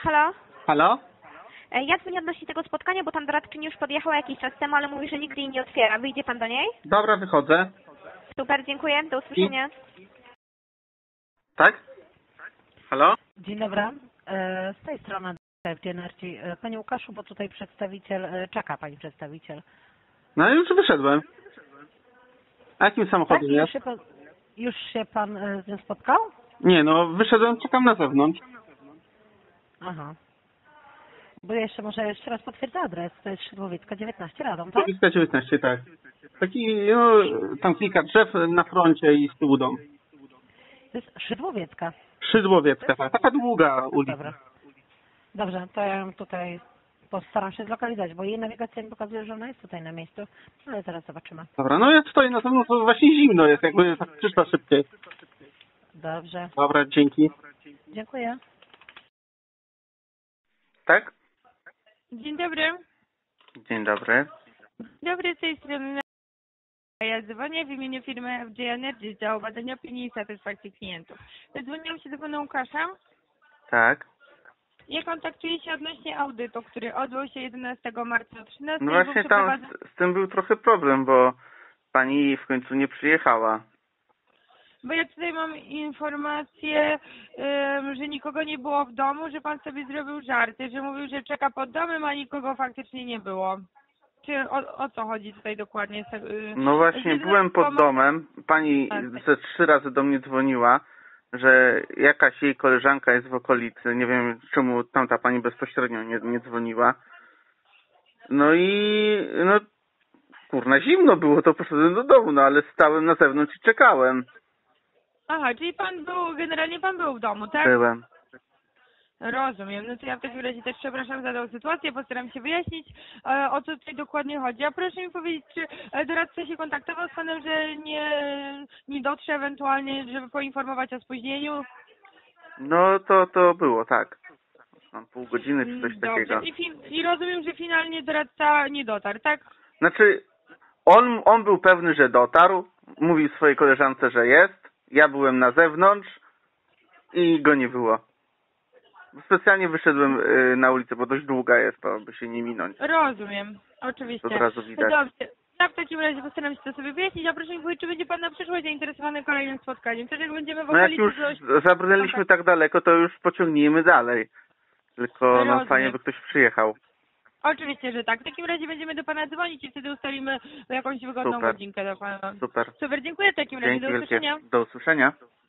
Halo? Halo? Ja dzwonię odnośnie tego spotkania, bo tam doradczyni już podjechała jakiś czas temu, ale mówi, że nigdy jej nie otwiera. Wyjdzie pan do niej? Dobra, wychodzę. Super, dziękuję. Do usłyszenia. Tak? Halo? Dzień dobry. Z tej strony Safety Energy. Panie Łukaszu, bo tutaj przedstawiciel, czeka pani przedstawiciel. No już wyszedłem. A jakim samochodem jest? Już się pan z nią spotkał? Nie, no wyszedłem, czekam na zewnątrz. Aha. Bo jeszcze raz potwierdzę adres. To jest Szydłowiecka 19 Radom, tak? Szydłowiecka 19, tak. Taki, no, tam kilka drzew na froncie i z tyłu dom. To jest Szydłowiecka. Szydłowiecka, tak. Taka długa ulica. Dobra. Dobrze, to ja ją tutaj postaram się zlokalizować, bo jej nawigacja mi pokazuje, że ona jest tutaj na miejscu, ale zaraz zobaczymy. Dobra, no ja stoję na zewnątrz, to właśnie zimno jest, jakby tak przyszła szybciej. Dobrze. Dobra, dzięki. Dziękuję. Tak? Dzień dobry. Dzień dobry. Dzień dobry, z tej strony ja dzwonię w imieniu firmy FJ Energy z działu badania opinii i satysfakcji klientów. Zadzwoniłam się do pana Łukasza. Tak. Ja kontaktuję się odnośnie audytu, który odbył się 11 marca o 13. No właśnie tam z tym był trochę problem, bo pani w końcu nie przyjechała. Bo ja tutaj mam informację, że nikogo nie było w domu, że pan sobie zrobił żarty, że mówił, że czeka pod domem, a nikogo faktycznie nie było. Czy o co chodzi tutaj dokładnie? No właśnie, byłem pod domem. Pani ze 3 razy do mnie dzwoniła, że jakaś jej koleżanka jest w okolicy. Nie wiem, czemu tamta pani bezpośrednio nie dzwoniła. No i no kurna, zimno było, to poszedłem do domu, no ale stałem na zewnątrz i czekałem. Aha, czyli generalnie pan był w domu, tak? Byłem. Rozumiem. No to ja w takim razie też przepraszam za tą sytuację, postaram się wyjaśnić, o co tutaj dokładnie chodzi. A proszę mi powiedzieć, czy doradca się kontaktował z panem, że nie dotrze ewentualnie, żeby poinformować o spóźnieniu? No to było, tak. Mam pół godziny czy coś takiego. I rozumiem, że finalnie doradca nie dotarł, tak? Znaczy, on był pewny, że dotarł, mówił swojej koleżance, że jest, ja byłem na zewnątrz i go nie było. Specjalnie wyszedłem na ulicę, bo dość długa jest, to by się nie minąć. Rozumiem, oczywiście. To od razu widać. Dobrze. Ja w takim razie postaram się to sobie wyjaśnić, a proszę mi powiedzieć, czy będzie pan na przyszłość zainteresowany kolejnym spotkaniem? Też jak będziemy w No jak okolicy... już zabrnęliśmy tak daleko, to już pociągnijmy dalej. Tylko no fajnie, by ktoś przyjechał. Oczywiście, że tak. W takim razie będziemy do pana dzwonić i wtedy ustalimy jakąś wygodną godzinkę do pana. Super. Super, dziękuję w takim razie. Do usłyszenia. Do usłyszenia.